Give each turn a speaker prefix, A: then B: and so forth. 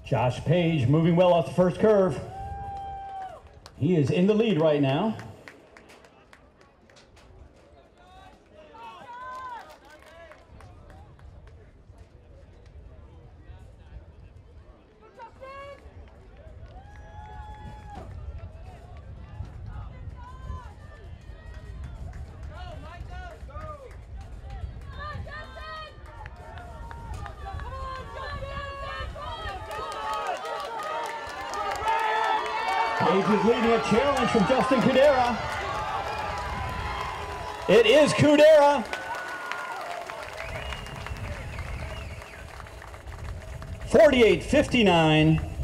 A: Josh Page moving well off the first curve. He is in the lead right now. Page is leading a challenge from Justin Kudera. It is Kudera. .48.59.